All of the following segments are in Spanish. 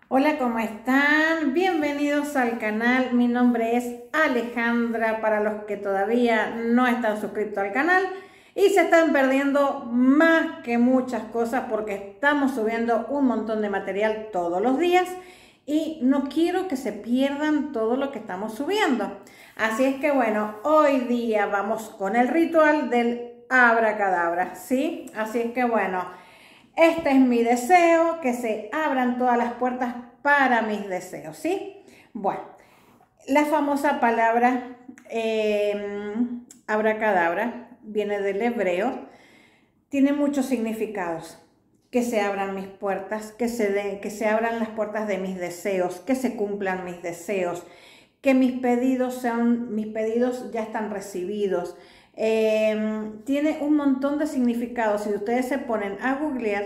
Hola, ¿cómo están? Bienvenidos al canal. Mi nombre es Alejandra, para los que todavía no están suscritos al canal y se están perdiendo más que muchas cosas porque estamos subiendo un montón de material todos los días y no quiero que se pierdan todo lo que estamos subiendo. Así es que bueno, hoy día vamos con el ritual del abracadabra, ¿sí? Así es que bueno, este es mi deseo, que se abran todas las puertas para mis deseos, ¿sí? Bueno, la famosa palabra abracadabra viene del hebreo, tiene muchos significados. Que se abran mis puertas, que se abran las puertas de mis deseos, que se cumplan mis deseos, que mis pedidos ya están recibidos. Tiene un montón de significados. Si ustedes se ponen a googlear,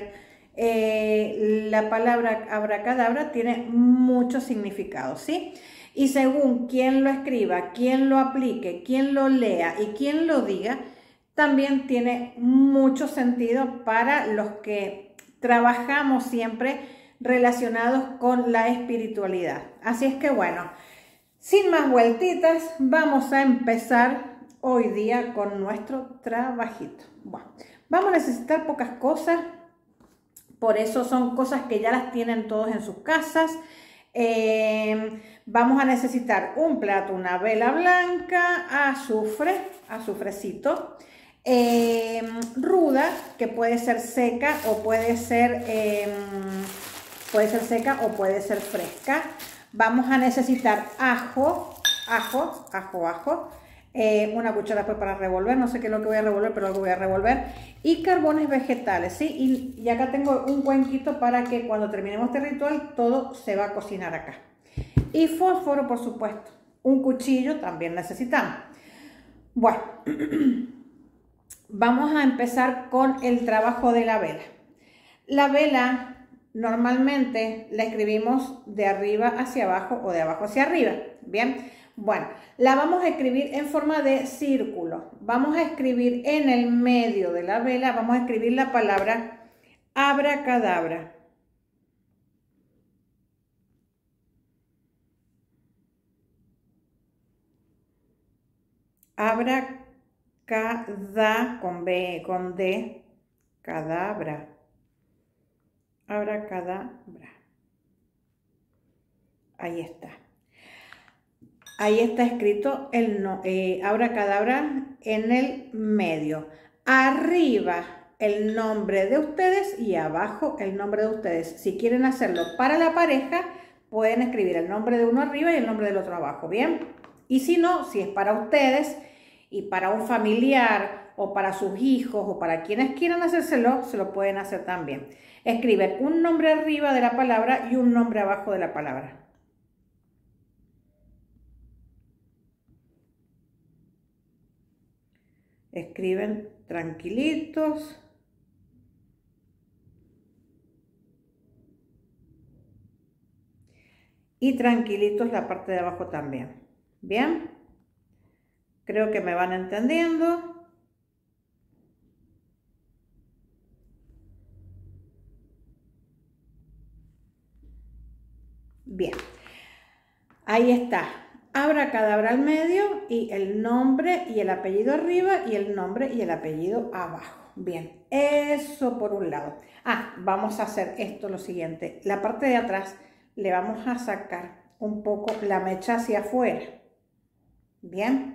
la palabra abracadabra tiene muchos significados, ¿sí? Y según quien lo escriba, quien lo aplique, quien lo lea y quien lo diga, también tiene mucho sentido para los que trabajamos siempre relacionados con la espiritualidad. Así es que bueno, sin más vueltitas, vamos a empezar hoy día con nuestro trabajito. Bueno, vamos a necesitar pocas cosas, por eso son cosas que ya las tienen todos en sus casas. Vamos a necesitar un plato, una vela blanca, azufrecito, ruda, que puede ser seca o puede ser seca o puede ser fresca. Vamos a necesitar ajo, una cuchara pues para revolver, no sé qué es lo que voy a revolver, pero algo voy a revolver, y carbones vegetales, ¿sí? Y acá tengo un cuenquito para que cuando terminemos este ritual todo se va a cocinar acá. Y fósforo, por supuesto. Un cuchillo también necesitamos. Bueno, vamos a empezar con el trabajo de la vela. La vela normalmente la escribimos de arriba hacia abajo o de abajo hacia arriba. Bien, bueno, la vamos a escribir en forma de círculo. Vamos a escribir en el medio de la vela, vamos a escribir la palabra abracadabra. Abracadabra con B, con D, cadabra. Abracadabra. Ahí está. Ahí está escrito el abracadabra en el medio. Arriba el nombre de ustedes y abajo el nombre de ustedes. Si quieren hacerlo para la pareja, pueden escribir el nombre de uno arriba y el nombre del otro abajo, ¿bien? Y si no, si es para ustedes y para un familiar o para sus hijos o para quienes quieran hacérselo, se lo pueden hacer también. Escriben un nombre arriba de la palabra y un nombre abajo de la palabra. Escriben tranquilitos. Y tranquilitos la parte de abajo también. ¿Bien? Creo que me van entendiendo. Bien. Ahí está. Abracadabra al medio y el nombre y el apellido arriba y el nombre y el apellido abajo. Bien, eso por un lado. Vamos a hacer esto lo siguiente. La parte de atrás le vamos a sacar un poco la mecha hacia afuera. Bien.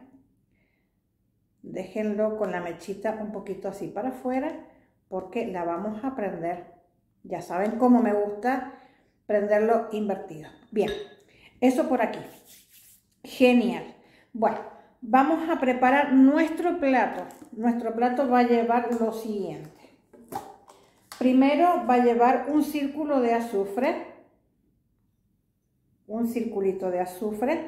Déjenlo con la mechita un poquito así para afuera porque la vamos a prender. Ya saben cómo me gusta prenderlo invertido. Bien, eso por aquí. Genial. Bueno, vamos a preparar nuestro plato. Nuestro plato va a llevar lo siguiente. Primero va a llevar un círculo de azufre. Un circulito de azufre.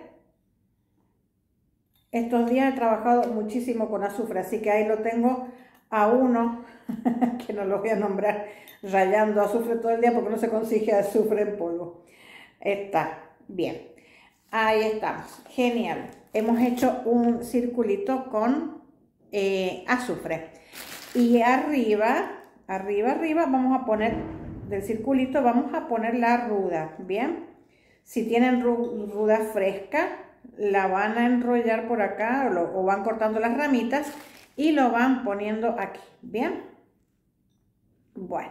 Estos días he trabajado muchísimo con azufre, así que ahí lo tengo a uno, que no lo voy a nombrar, rayando azufre todo el día porque no se consigue azufre en polvo. Está bien. Ahí estamos. Genial. Hemos hecho un circulito con azufre. Y arriba vamos a poner del circulito vamos a poner la ruda, ¿bien? Si tienen ruda fresca, la van a enrollar por acá o van cortando las ramitas y lo van poniendo aquí, ¿bien? Bueno,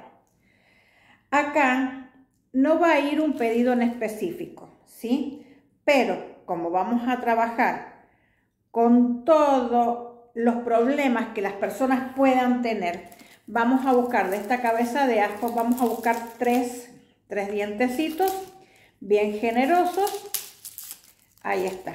acá no va a ir un pedido en específico, ¿sí? Pero como vamos a trabajar con todos los problemas que las personas puedan tener, vamos a buscar de esta cabeza de ajo, vamos a buscar tres dientecitos bien generosos. Ahí está,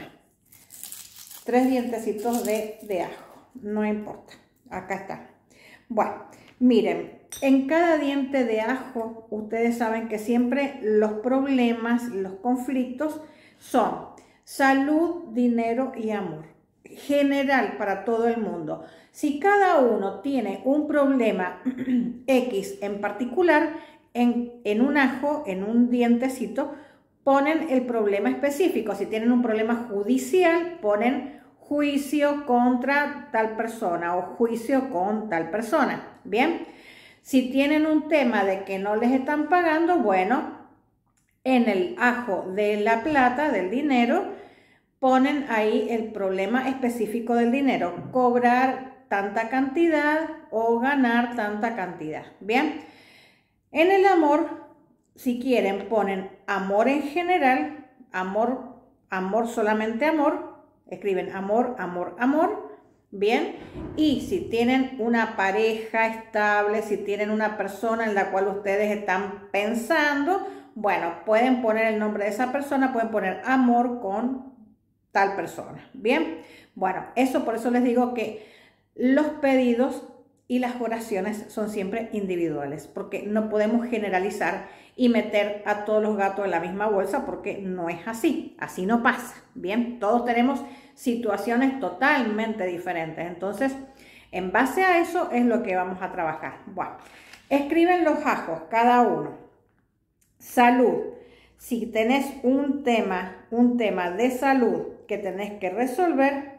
3 dientecitos de ajo, no importa, acá está. Bueno, miren, en cada diente de ajo, ustedes saben que siempre los problemas, los conflictos son salud, dinero y amor. General para todo el mundo. Si cada uno tiene un problema X en particular, en un ajo, en un dientecito, ponen el problema específico. Si tienen un problema judicial, ponen juicio contra tal persona o juicio con tal persona. Bien, si tienen un tema de que no les están pagando, bueno, en el ajo de la plata, del dinero, ponen ahí el problema específico del dinero, cobrar tanta cantidad o ganar tanta cantidad. Bien, en el amor, si quieren, ponen amor en general, amor, amor, solamente amor, escriben amor, amor, amor, bien, y si tienen una pareja estable, si tienen una persona en la cual ustedes están pensando, bueno, pueden poner el nombre de esa persona, pueden poner amor con tal persona, bien. Bueno, eso por eso les digo que los pedidos y las oraciones son siempre individuales, porque no podemos generalizar y meter a todos los gatos en la misma bolsa, porque no es así, así no pasa, bien. Todos tenemos situaciones totalmente diferentes, entonces en base a eso es lo que vamos a trabajar. Bueno, escriben los ajos cada uno. Salud. Si tenés un tema de salud que tenés que resolver,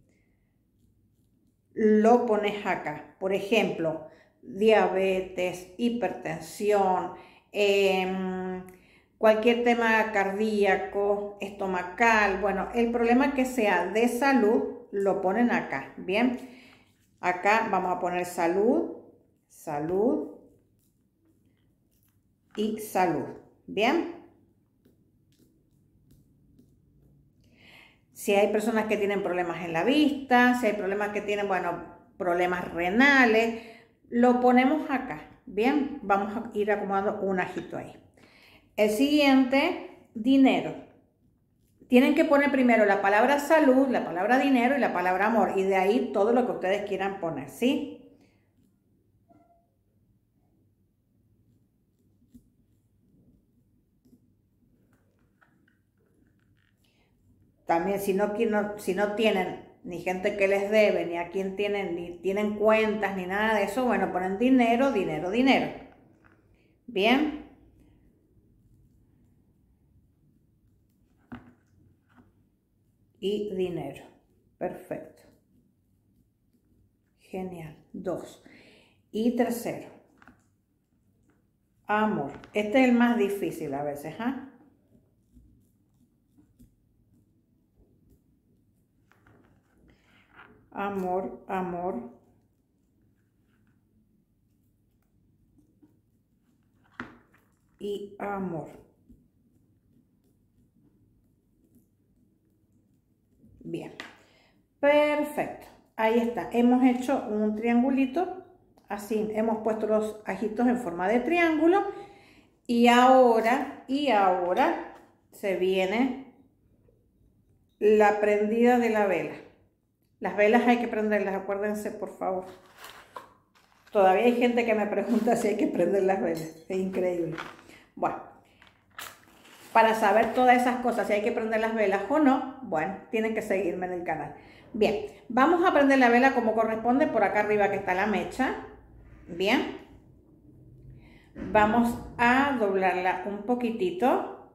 lo pones acá. Por ejemplo, diabetes, hipertensión, cualquier tema cardíaco, estomacal, bueno, el problema que sea de salud, lo ponen acá, ¿bien? Acá vamos a poner salud, salud y salud, ¿bien? Si hay personas que tienen problemas en la vista, si hay problemas que tienen, bueno, problemas renales, lo ponemos acá, ¿bien? Vamos a ir acomodando un ajito ahí. El siguiente, dinero. Tienen que poner primero la palabra salud, la palabra dinero y la palabra amor, y de ahí todo lo que ustedes quieran poner, ¿sí? También si no tienen ni gente que les debe, ni a quien tienen, ni tienen cuentas, ni nada de eso, bueno, ponen dinero, dinero, dinero. Bien. Y dinero. Perfecto. Genial. 2. Y tercero. Amor. Este es el más difícil a veces, ¿ah? Amor, amor. Y amor. Bien. Perfecto. Ahí está. Hemos hecho un triangulito. Así, hemos puesto los ajitos en forma de triángulo. Y ahora se viene la prendida de la vela. Las velas hay que prenderlas, acuérdense, por favor. Todavía hay gente que me pregunta si hay que prender las velas. Es increíble. Bueno, para saber todas esas cosas, si hay que prender las velas o no, bueno, tienen que seguirme en el canal. Bien, vamos a prender la vela como corresponde, por acá arriba que está la mecha. Bien. Vamos a doblarla un poquitito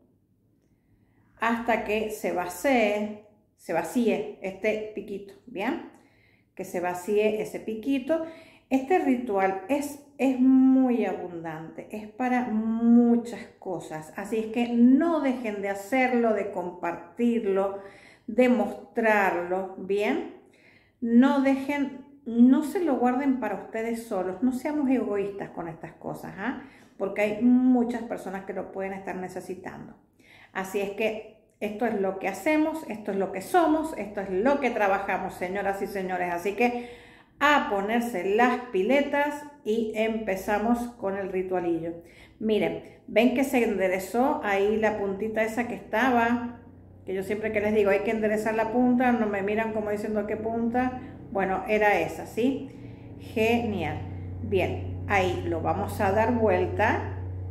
hasta que se vacíe este piquito, ¿bien? Que se vacíe ese piquito. Este ritual es es muy abundante, es para muchas cosas, así es que no dejen de hacerlo, de compartirlo, de mostrarlo, ¿bien? No dejen, no se lo guarden para ustedes solos, no seamos egoístas con estas cosas, ¿ah? Porque hay muchas personas que lo pueden estar necesitando. Así es que esto es lo que hacemos, esto es lo que somos, esto es lo que trabajamos, señoras y señores. Así que a ponerse las piletas y empezamos con el ritualillo. Miren, ven que se enderezó ahí la puntita esa que estaba, que yo siempre que les digo hay que enderezar la punta, no me miran como diciendo qué punta. Bueno, era esa, ¿sí? Genial. Bien, ahí lo vamos a dar vuelta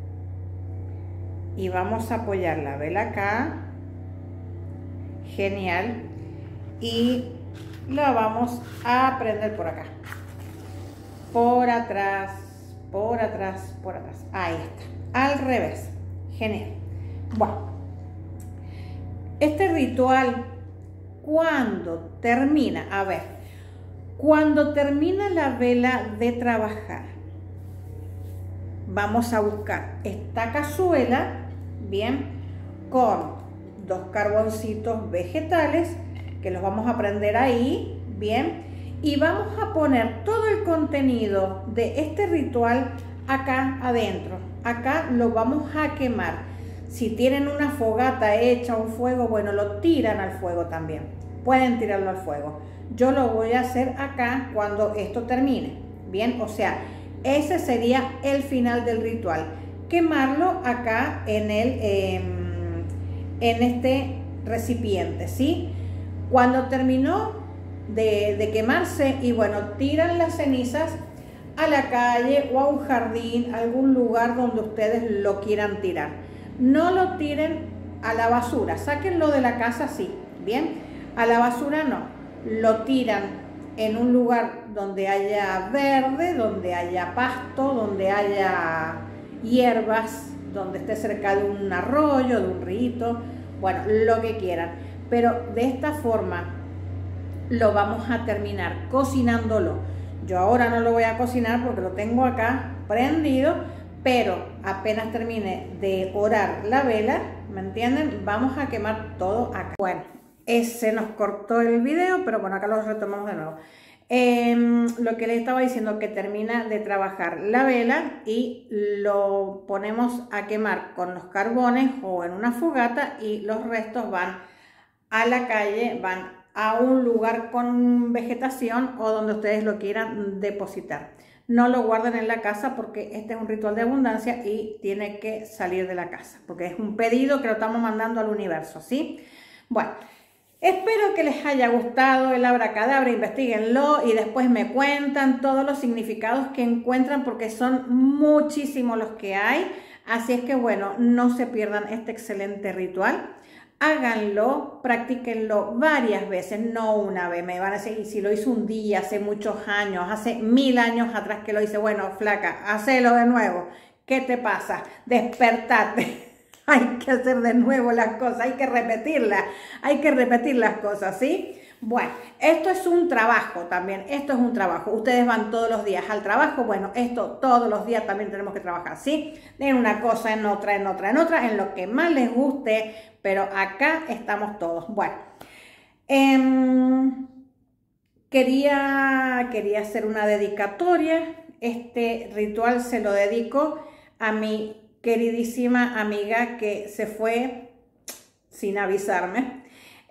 y vamos a apoyar la vela acá. Genial. Y la vamos a prender por acá. Por atrás, por atrás, por atrás. Ahí está. Al revés. Genial. Bueno. Este ritual, cuando termina, a ver, cuando termina la vela de trabajar, vamos a buscar esta cazuela, bien, con 2 carboncitos vegetales, que los vamos a prender ahí, bien, y vamos a poner todo el contenido de este ritual acá adentro. Acá lo vamos a quemar. Si tienen una fogata hecha, un fuego, bueno, lo tiran al fuego también. Pueden tirarlo al fuego. Yo lo voy a hacer acá cuando esto termine. Bien, o sea, ese sería el final del ritual. Quemarlo acá en este recipiente, ¿sí? Cuando terminó de quemarse, y bueno, tiran las cenizas a la calle o a un jardín, a algún lugar donde ustedes lo quieran tirar. No lo tiren a la basura, sáquenlo de la casa, sí, bien, a la basura no, lo tiran en un lugar donde haya verde, donde haya pasto, donde haya hierbas, donde esté cerca de un arroyo, de un río, bueno, lo que quieran, pero de esta forma lo vamos a terminar cocinándolo. Yo ahora no lo voy a cocinar porque lo tengo acá prendido, pero apenas termine de orar la vela, ¿me entienden? Vamos a quemar todo acá. Bueno, se nos cortó el video, pero bueno, acá lo retomamos de nuevo. Lo que les estaba diciendo, que termina de trabajar la vela y lo ponemos a quemar con los carbones o en una fogata, y los restos van a la calle, van a un lugar con vegetación o donde ustedes lo quieran depositar. No lo guarden en la casa porque este es un ritual de abundancia y tiene que salir de la casa, porque es un pedido que lo estamos mandando al universo, ¿sí? Bueno, espero que les haya gustado el abracadabra, investiguenlo y después me cuentan todos los significados que encuentran, porque son muchísimos los que hay. Así es que bueno, no se pierdan este excelente ritual. Háganlo, practíquenlo varias veces, no una vez. Me van a decir, y si lo hice un día, hace muchos años, hace 1000 años atrás que lo hice, bueno, flaca, hacelo de nuevo. ¿Qué te pasa? Despertate. Hay que hacer de nuevo las cosas, hay que repetir las cosas, ¿sí? Bueno, esto es un trabajo también, esto es un trabajo. Ustedes van todos los días al trabajo, bueno, esto todos los días también tenemos que trabajar, ¿sí? En una cosa, en otra, en otra, en otra, en lo que más les guste, pero acá estamos todos. Bueno, quería hacer una dedicatoria. Este ritual se lo dedico a mi queridísima amiga que se fue sin avisarme,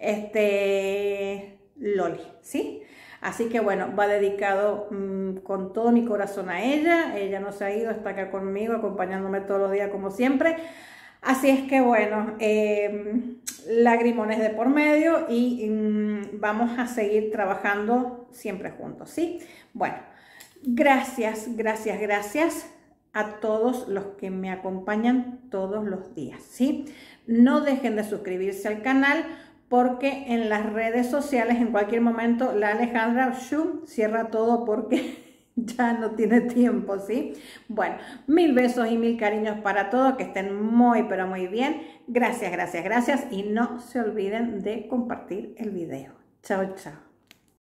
Loli, ¿sí? Así que bueno, va dedicado con todo mi corazón a ella. Ella no se ha ido, está acá conmigo, acompañándome todos los días como siempre. Así es que bueno, lagrimones de por medio y vamos a seguir trabajando siempre juntos, ¿sí? Bueno, gracias a todos los que me acompañan todos los días, ¿sí? No dejen de suscribirse al canal, porque en las redes sociales en cualquier momento la Alejandra cierra todo porque ya no tiene tiempo, ¿sí? Bueno, 1000 besos y 1000 cariños para todos, que estén muy pero muy bien. Gracias y no se olviden de compartir el video. Chao, chao.